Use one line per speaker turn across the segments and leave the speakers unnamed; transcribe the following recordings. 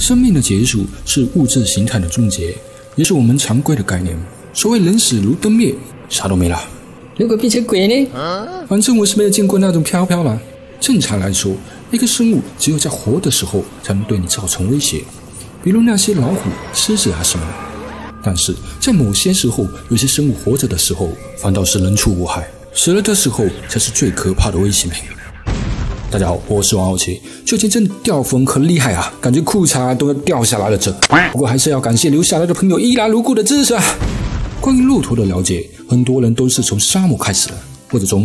生命的结束是物质形态的终结，也是我们常规的概念。所谓人死如灯灭，啥都没了。
如果变成鬼呢？
反正我是没有见过那种飘飘啦。正常来说，一个生物只有在活的时候才能对你造成威胁，比如那些老虎、狮子啊什么的。但是在某些时候，有些生物活着的时候反倒是人畜无害，死了的时候才是最可怕的危险品。大家好，我是王浩奇。最近真的掉粉很厉害啊，感觉裤衩都要掉下来了这。不过还是要感谢留下来的朋友依然如故的支持啊。关于骆驼的了解，很多人都是从沙漠开始的，或者从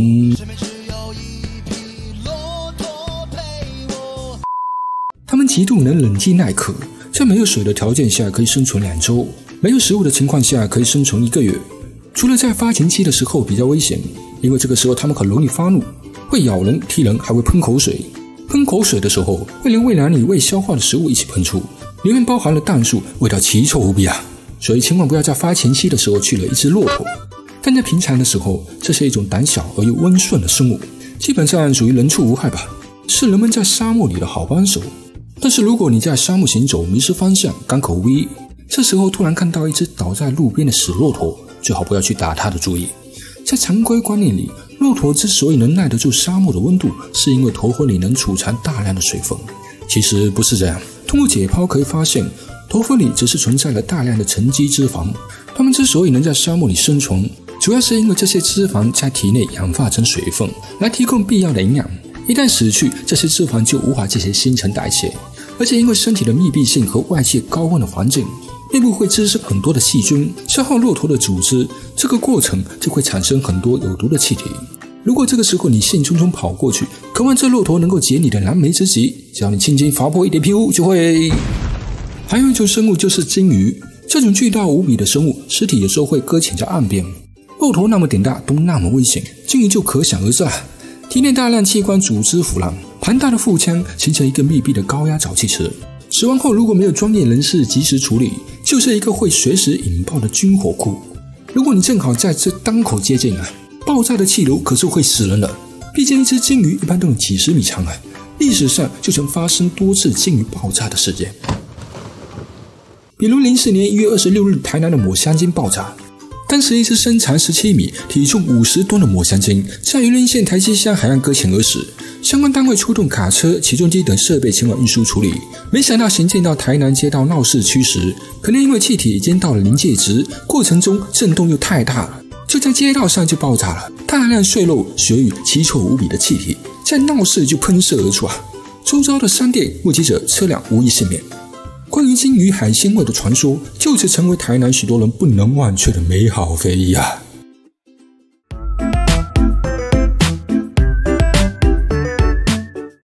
他们极度能忍饥耐渴，在没有水的条件下可以生存2周，没有食物的情况下可以生存1个月。除了在发情期的时候比较危险，因为这个时候他们很容易发怒，会咬人、踢人，还会喷口水。喷口水的时候会连胃囊里未消化的食物一起喷出，里面包含了氮素，味道奇臭无比啊！所以千万不要在发情期的时候去了一只骆驼。但在平常的时候，这是一种胆小而又温顺的生物，基本上属于人畜无害吧，是人们在沙漠里的好帮手。但是如果你在沙漠行走迷失方向，港口无依，这时候突然看到一只倒在路边的死骆驼，最好不要去打它的主意。在常规观念里，骆驼之所以能耐得住沙漠的温度，是因为头昏里能储藏大量的水分。其实不是这样，通过解剖可以发现，头昏里只是存在了大量的沉积脂肪。它们之所以能在沙漠里生存，主要是因为这些脂肪在体内氧化成水分，来提供必要的营养。一旦死去，这些脂肪就无法进行新陈代谢，而且因为身体的密闭性和外界高温的环境，内部会滋生很多的细菌，消耗骆驼的组织，这个过程就会产生很多有毒的气体。如果这个时候你兴冲冲跑过去，渴望这骆驼能够解你的燃眉之急，只要你轻轻划破一点皮肤就会。还有一种生物就是鲸鱼，这种巨大无比的生物，尸体有时候会搁浅在岸边。骆驼那么点大都那么危险，鲸鱼就可想而知了。体内大量器官组织腐烂，庞大的腹腔形成一个密闭的高压沼气池。死亡后如果没有专业人士及时处理，就是一个会随时引爆的军火库。如果你正好在这当口接近啊，爆炸的气流可是会死人的。毕竟一只鲸鱼一般都有几10米长啊，历史上就曾发生多次鲸鱼爆炸的事件。比如04年1月26日台南的抹香鲸爆炸，当时一只身长17米、体重50吨的抹香鲸在云林县台七乡海岸搁浅而死，相关单位出动卡车、起重机等设备前往运输处理。没想到行进到台南街道闹市区时，可能因为气体已经到了临界值，过程中震动又太大了，就在街道上就爆炸了。大量碎肉、血雨、奇臭无比的气体在闹市就喷射而出啊！周遭的商店、目击者、车辆无一幸免。关于鲸鱼海鲜味的传说，就此成为台南许多人不能忘却的美好回忆啊！